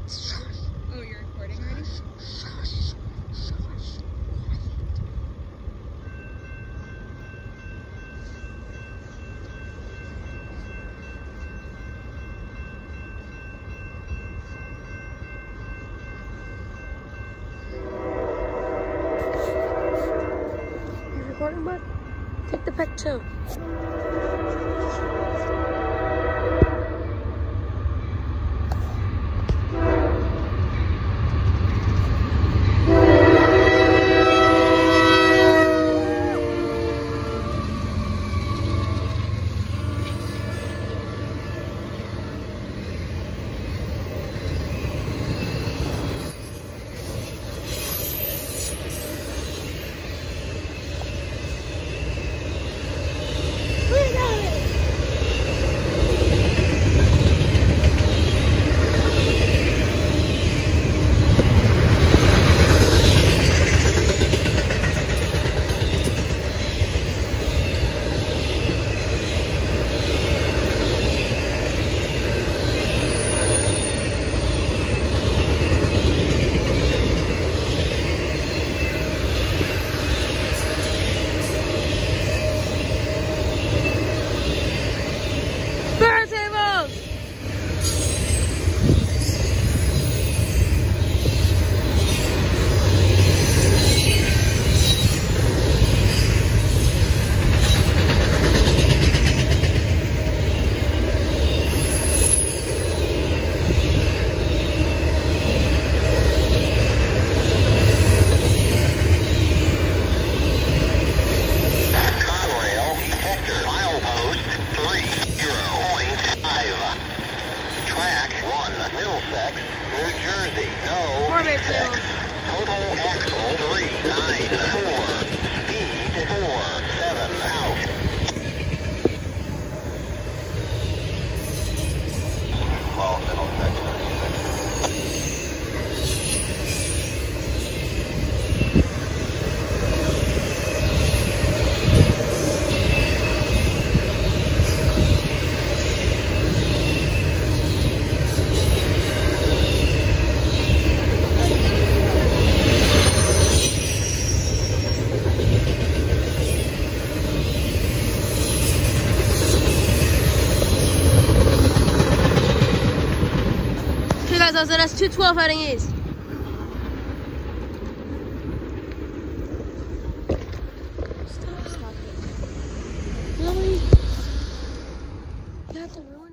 Oh, you're recording already? You recording, bud? Take the pic too. Middlesex, New Jersey, no. Total axle 394, speed 47, out. Well, Middlesex, 36. So that's 212 heading east. Stop it. Really? You have to ruin